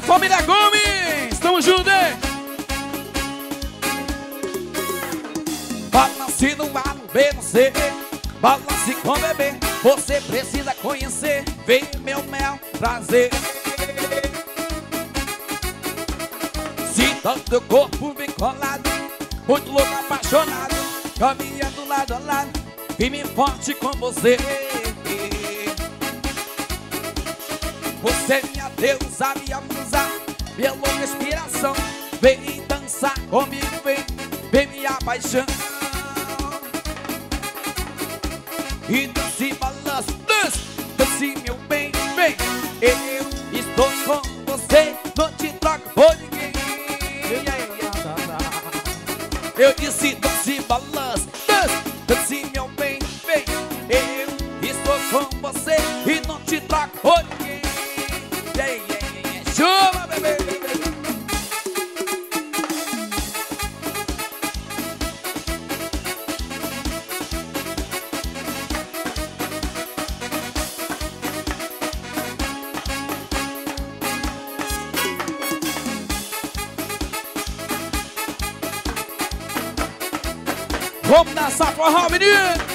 família Gomes, tamo junto, hein? Balance no A, no B, no C, balance com o bebê. Você precisa conhecer, vem meu mel prazer. Sinta o teu corpo bem colado, muito louco, apaixonado, caminhando lado a lado, firme e forte com você. Você é minha deusa, minha musa, minha louca inspiração. Vem dançar comigo, vem minha paixão. E dance, balança, dance meu bem, vem. Eu estou com você, não te troco por ninguém. Eu disse dance, balança, dance meu bem, vem. Eu estou com você e não te troco por ninguém. Chuva, bebê. Vamos dançar forró, menino!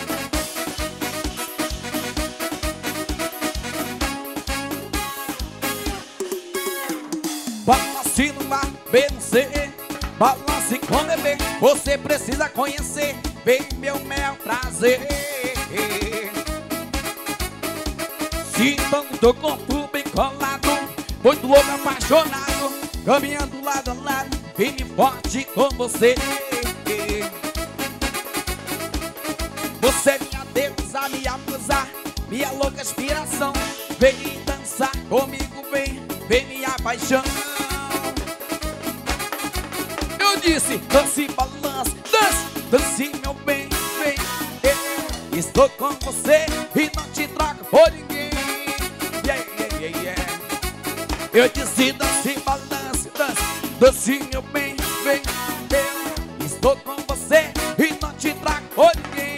Balance no A, B, no C, balance com o bebê. Você precisa conhecer, vem meu mel prazer. Sinta o teu corpo bem colado, muito louco, apaixonado, caminhando lado a lado, firme e forte com você. Você é minha deusa, minha musa, minha louca inspiração. Vem dançar comigo, vem minha paixão. Eu disse, dance, balance, dance meu bem, vem. Eu estou com você e não te troco por ninguém. Eu disse, dance, balance, dance meu bem, vem. Eu estou com você e não te troco por ninguém.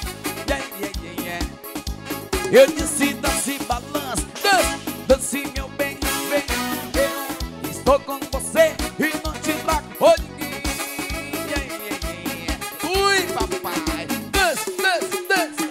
Eu disse dance, balance, dance meu bem, vem. Eu estou com você e não te troco por ninguém. Ui, papai, dance, dance, dance.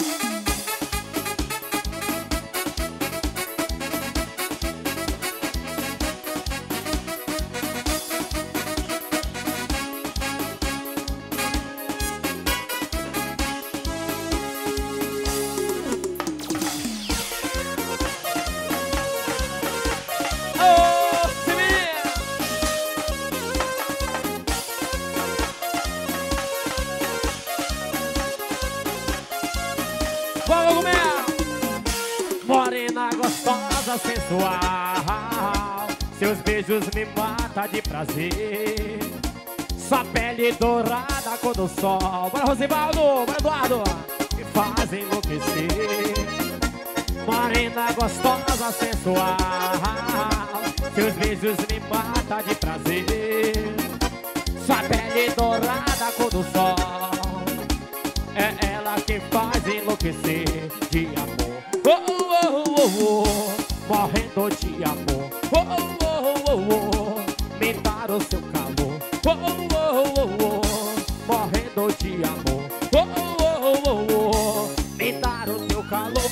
Morena gostosa, sensual, seus beijos me matam de prazer. Sua pele dourada, cor do sol. Bora, Rosivaldo, bora, Eduardo, me faz enlouquecer. Morena gostosa, sensual, seus beijos me matam de prazer. Sua pele dourada, cor do sol, é ela que faz enlouquecer de amor. Oh, oh, oh, oh, oh, morrendo de amor. Oh, oh, oh, oh, me dar o seu calor. Oh, oh, oh, oh, morrendo de amor. Oh, oh, oh, oh, me dar o teu calor.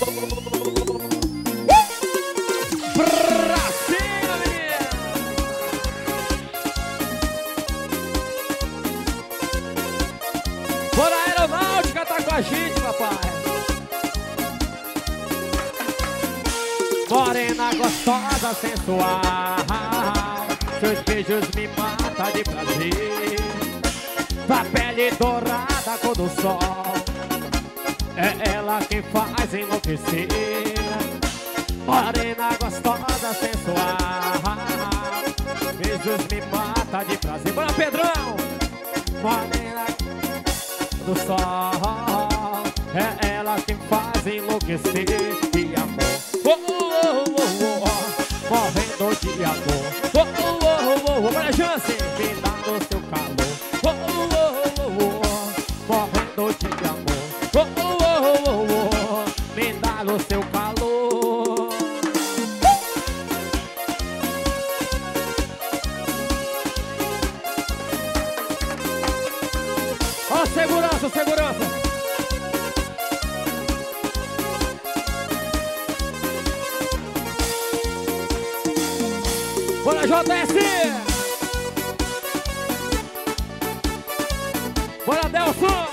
Pra cima, menina! Bora, Aeronáutica tá com a gente, papai. Morena gostosa, sensual, seus beijos me matam de prazer. Tua pele dourada, cor do sol, é ela quem faz enlouquecer. Morena gostosa, sensual, beijos me matam de prazer. Bora, Pedrão! Morena do sol, é ela quem faz enlouquecer de amor. Oh, oh, oh, oh, oh, morrendo de amor. Oh, oh, oh, oh, oh, olha a chance, me dá no seu calor. Oh, oh, oh, oh, oh, morrendo de amor. Oh, oh, oh, oh, oh, me dá no seu calor. Ô, segurança, segurança. Bora, JS. Bora, Delson.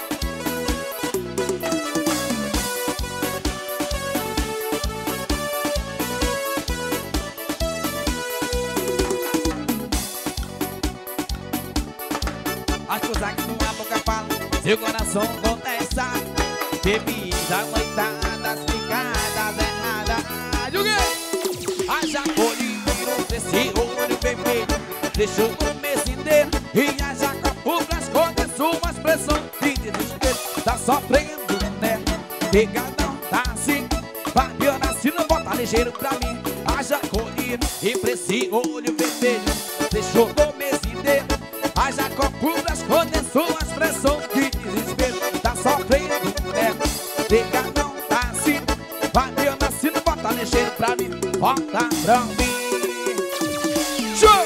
As coisas que tua boca fala, seu coração contesta. Bebida, noitada, ficadas erradas. Haja colírio desse olho vermelho, deixou o mês inteiro. E haja copo pra esconder sua expressão de desespero. Tá sofrendo, né? Pegadão, tá assim. Fabiana, se não bota ligeiro pra mim. Haja colírio e pra esse olho vermelho, deixou o mês inteiro. Haja copo pra esconder sua expressão de desespero. Tá sofrendo, né? Pegadão, tá assim. Fabiana, se não bota ligeiro pra mim. Bota pra mim. Show!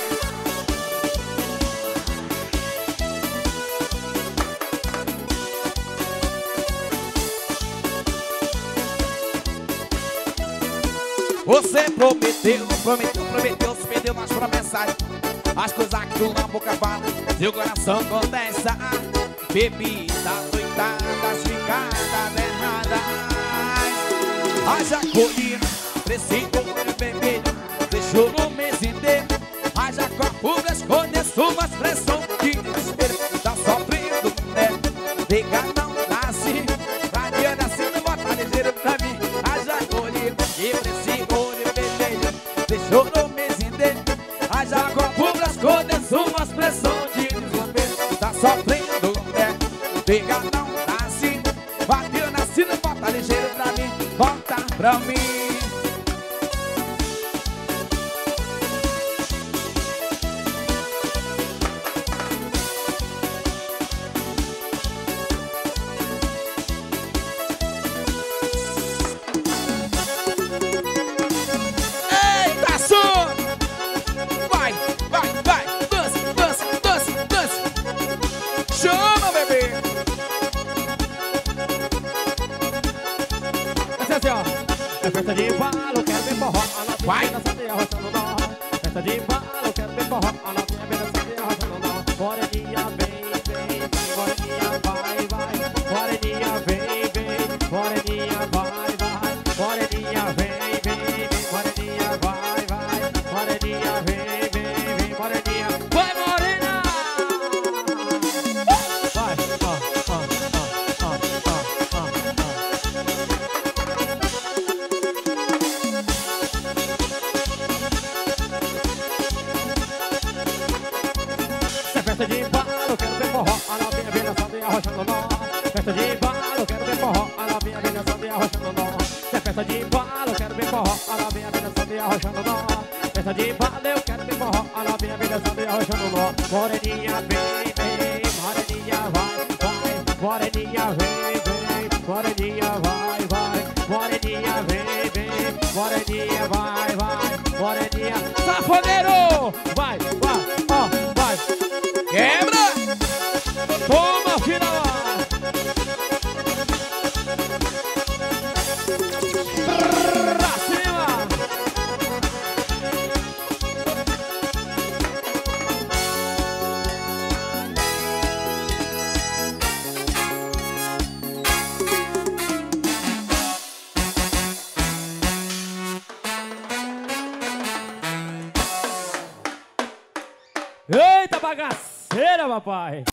Você prometeu, se perdeu nas promessas. As coisas que tu na boca fala, seu coração contesta. Bebida, doidadas, ficadas erradas. Haja colina, cresci com olho vermelho, deixou no mês inteiro. Haja copo pra esconder sua expressão de desespero. Tá sofrendo, né? Liga não tá assim. Radiana assim, não bota ligeiro pra mim. Haja colina e cresci com olho vermelho, deixou no mês inteiro. Haja copo pra esconder sua expressão de desespero. Tá sofrendo, né? Liga não tá assim. Radiana assim, não bota ligeiro pra mim. Volta pra mim. Eita, som! Vai, vai, vai. Dança, dança, dança, dança. Chama, bebê. Assim, ó. É festa de embalo, quero ver forró. A novinha Vai. dançando e arrochando nó. Festa de embalo, quero ver forró. A novinha dançando e arrochando nó. Moreninha, vem, vem. Moreninha, vai, vai. Moreninha, vem, vem. Moreninha, vai, vai. Moreninha, vem, vem. Moreninha, vai, vai. Moreninha, vem, vem, vem. Moreninha, vai, morena! Vai, Festa de embalo, quero ver forró. A novinha vem dançando e arrochando nó. Festa de embalo, quero ver forró. A novinha vem dançando e arrochando nó. Se é festa de embalo, quero ver forró. A novinha vem dançando e arrochando nó. Festa de embalo, eu quero ver forró. A novinha vem dançando e arrochando nó. Moreninha, vem, vem. Moreninha, vai, vai. Moreninha, vem, vem. Moreninha, vai, vai. Moreninha, vem, vem. Moreninha, vai, vai. Moreninha, safoneiro! Vai, vai, ó, vai. Quebra! Toma, final! Pra cima! Eita bagaceira, papai!